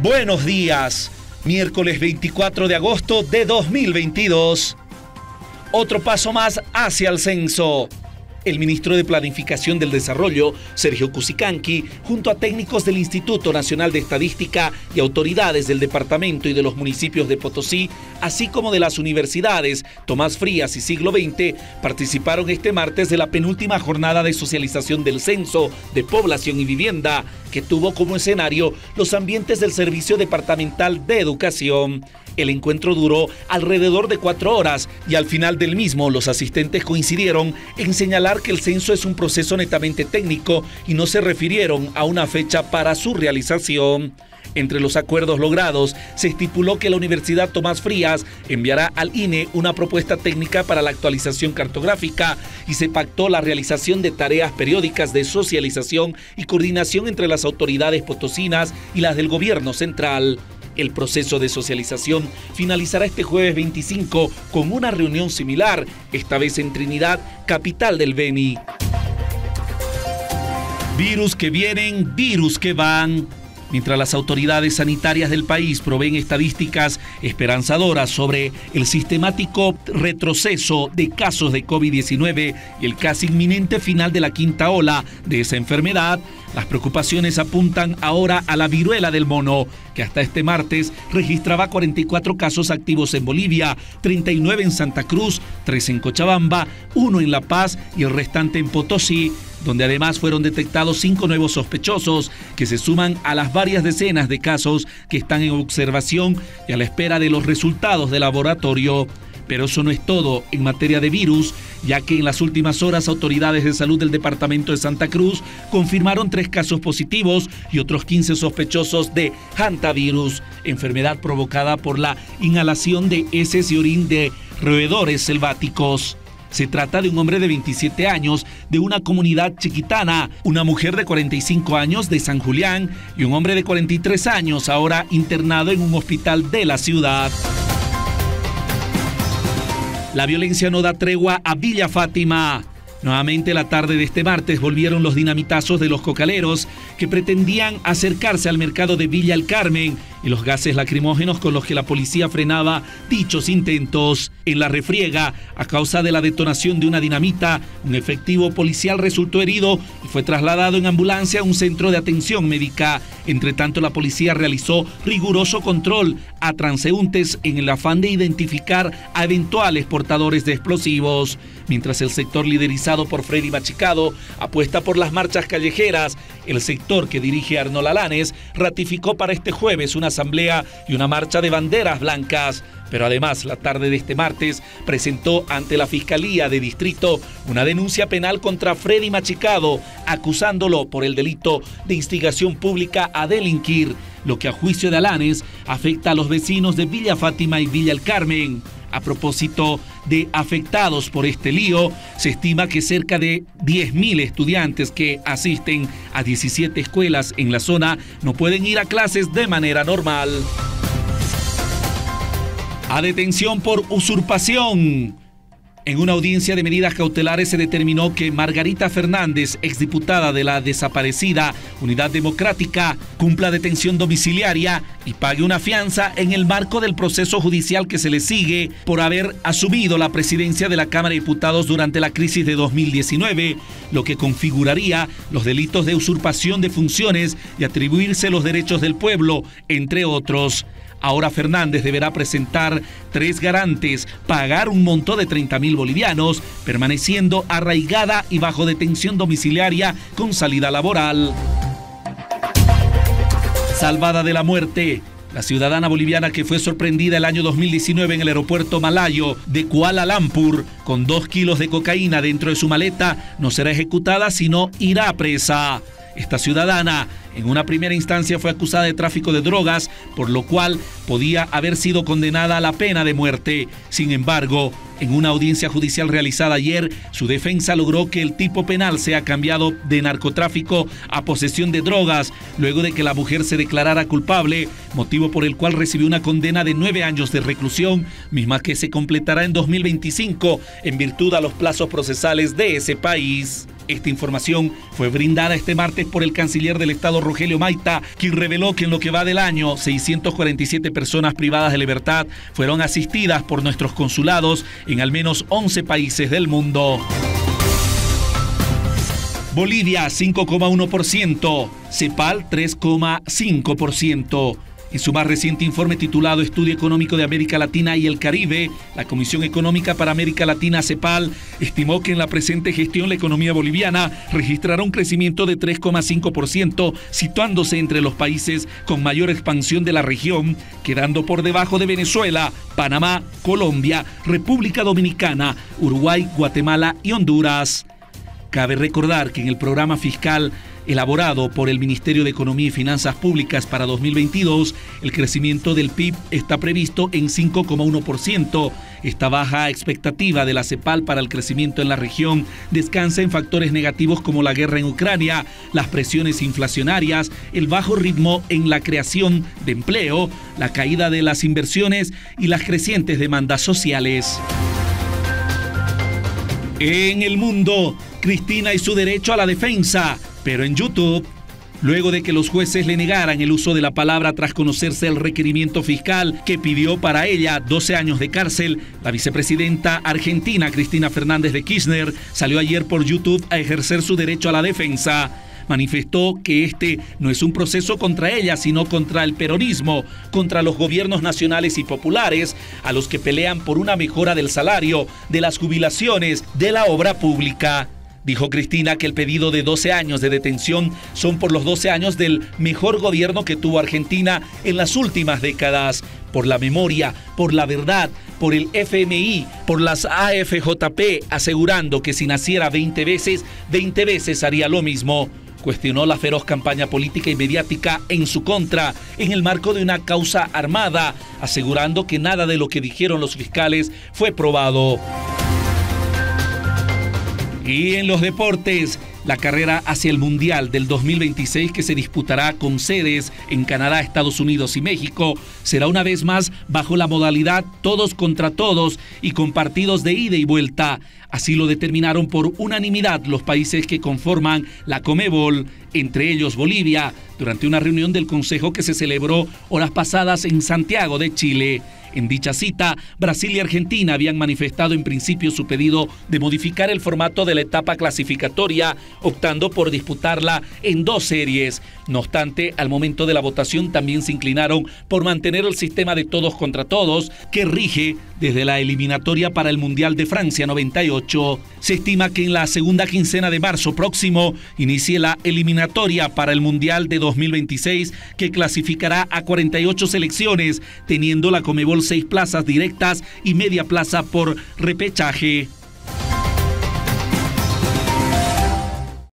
Buenos días, miércoles 24 de agosto de 2022. Otro paso más hacia el censo. El ministro de Planificación del Desarrollo, Sergio Cusicanqui, junto a técnicos del Instituto Nacional de Estadística y autoridades del departamento y de los municipios de Potosí, así como de las universidades Tomás Frías y Siglo XX, participaron este martes de la penúltima jornada de socialización del Censo de Población y Vivienda, que tuvo como escenario los ambientes del Servicio Departamental de Educación. El encuentro duró alrededor de 4 horas y al final del mismo los asistentes coincidieron en señalar que el censo es un proceso netamente técnico y no se refirieron a una fecha para su realización. Entre los acuerdos logrados, se estipuló que la Universidad Tomás Frías enviará al INE una propuesta técnica para la actualización cartográfica y se pactó la realización de tareas periódicas de socialización y coordinación entre las autoridades potosinas y las del gobierno central. El proceso de socialización finalizará este jueves 25 con una reunión similar, esta vez en Trinidad, capital del Beni. Virus que vienen, virus que van. Mientras las autoridades sanitarias del país proveen estadísticas esperanzadoras sobre el sistemático retroceso de casos de COVID-19 y el casi inminente final de la quinta ola de esa enfermedad, las preocupaciones apuntan ahora a la viruela del mono, que hasta este martes registraba 44 casos activos en Bolivia, 39 en Santa Cruz, 3 en Cochabamba, 1 en La Paz y el restante en Potosí, donde además fueron detectados 5 nuevos sospechosos que se suman a las varias decenas de casos que están en observación y a la espera de los resultados de laboratorio. Pero eso no es todo en materia de virus, ya que en las últimas horas autoridades de salud del departamento de Santa Cruz confirmaron 3 casos positivos y otros 15 sospechosos de hantavirus, enfermedad provocada por la inhalación de heces y orín de roedores selváticos. Se trata de un hombre de 27 años de una comunidad chiquitana, una mujer de 45 años de San Julián y un hombre de 43 años ahora internado en un hospital de la ciudad. La violencia no da tregua a Villa Fátima. Nuevamente la tarde de este martes volvieron los dinamitazos de los cocaleros que pretendían acercarse al mercado de Villa El Carmen y los gases lacrimógenos con los que la policía frenaba dichos intentos. En la refriega, a causa de la detonación de una dinamita, un efectivo policial resultó herido y fue trasladado en ambulancia a un centro de atención médica. Entre tanto, la policía realizó riguroso control a transeúntes en el afán de identificar a eventuales portadores de explosivos. Mientras el sector liderizado por Freddy Machicado apuesta por las marchas callejeras, el sector que dirige Arnold Alanes ratificó para este jueves una asamblea y una marcha de banderas blancas. Pero además, la tarde de este martes presentó ante la Fiscalía de Distrito una denuncia penal contra Freddy Machicado, acusándolo por el delito de instigación pública a delinquir, lo que a juicio de Alanes afecta a los vecinos de Villa Fátima y Villa El Carmen. A propósito de afectados por este lío, se estima que cerca de 10.000 estudiantes que asisten a 17 escuelas en la zona no pueden ir a clases de manera normal. A detención por usurpación. En una audiencia de medidas cautelares se determinó que Margarita Fernández, exdiputada de la desaparecida Unidad Democrática, cumpla detención domiciliaria y pague una fianza en el marco del proceso judicial que se le sigue por haber asumido la presidencia de la Cámara de Diputados durante la crisis de 2019, lo que configuraría los delitos de usurpación de funciones y atribuirse los derechos del pueblo, entre otros. Ahora Fernández deberá presentar 3 garantes, pagar un monto de 30.000 bolivianos, permaneciendo arraigada y bajo detención domiciliaria con salida laboral. Salvada de la muerte. La ciudadana boliviana que fue sorprendida el año 2019 en el aeropuerto malayo de Kuala Lumpur con 2 kilos de cocaína dentro de su maleta no será ejecutada, sino irá presa. Esta ciudadana en una primera instancia fue acusada de tráfico de drogas, por lo cual podía haber sido condenada a la pena de muerte. Sin embargo, en una audiencia judicial realizada ayer, su defensa logró que el tipo penal sea cambiado de narcotráfico a posesión de drogas, luego de que la mujer se declarara culpable, motivo por el cual recibió una condena de 9 años de reclusión, misma que se completará en 2025 en virtud a los plazos procesales de ese país. Esta información fue brindada este martes por el canciller del Estado Rogelio Maita, quien reveló que en lo que va del año, 647 personas privadas de libertad fueron asistidas por nuestros consulados en al menos 11 países del mundo. Bolivia 5,1%, CEPAL 3,5%. En su más reciente informe titulado Estudio Económico de América Latina y el Caribe, la Comisión Económica para América Latina, CEPAL, estimó que en la presente gestión la economía boliviana registrará un crecimiento de 3,5%, situándose entre los países con mayor expansión de la región, quedando por debajo de Venezuela, Panamá, Colombia, República Dominicana, Uruguay, Guatemala y Honduras. Cabe recordar que en el programa fiscal elaborado por el Ministerio de Economía y Finanzas Públicas para 2022, el crecimiento del PIB está previsto en 5,1%. Esta baja expectativa de la CEPAL para el crecimiento en la región descansa en factores negativos como la guerra en Ucrania, las presiones inflacionarias, el bajo ritmo en la creación de empleo, la caída de las inversiones y las crecientes demandas sociales. En el mundo, Cristina y su derecho a la defensa, pero en YouTube, luego de que los jueces le negaran el uso de la palabra tras conocerse el requerimiento fiscal que pidió para ella 12 años de cárcel, la vicepresidenta argentina Cristina Fernández de Kirchner salió ayer por YouTube a ejercer su derecho a la defensa. Manifestó que este no es un proceso contra ella, sino contra el peronismo, contra los gobiernos nacionales y populares, a los que pelean por una mejora del salario, de las jubilaciones, de la obra pública. Dijo Cristina que el pedido de 12 años de detención son por los 12 años del mejor gobierno que tuvo Argentina en las últimas décadas, por la memoria, por la verdad, por el FMI, por las AFJP, asegurando que si naciera 20 veces haría lo mismo. Cuestionó la feroz campaña política y mediática en su contra, en el marco de una causa armada, asegurando que nada de lo que dijeron los fiscales fue probado. Y en los deportes, la carrera hacia el Mundial del 2026, que se disputará con sedes en Canadá, Estados Unidos y México, será una vez más bajo la modalidad todos contra todos y con partidos de ida y vuelta. Así lo determinaron por unanimidad los países que conforman la Conmebol, entre ellos Bolivia, durante una reunión del Consejo que se celebró horas pasadas en Santiago de Chile. En dicha cita, Brasil y Argentina habían manifestado en principio su pedido de modificar el formato de la etapa clasificatoria, optando por disputarla en 2 series. No obstante, al momento de la votación también se inclinaron por mantener el sistema de todos contra todos, que rige desde la eliminatoria para el Mundial de Francia 98. Se estima que en la segunda quincena de marzo próximo inicie la eliminatoria para el Mundial de 2026, que clasificará a 48 selecciones, teniendo la Conmebol 6 plazas directas y media plaza por repechaje.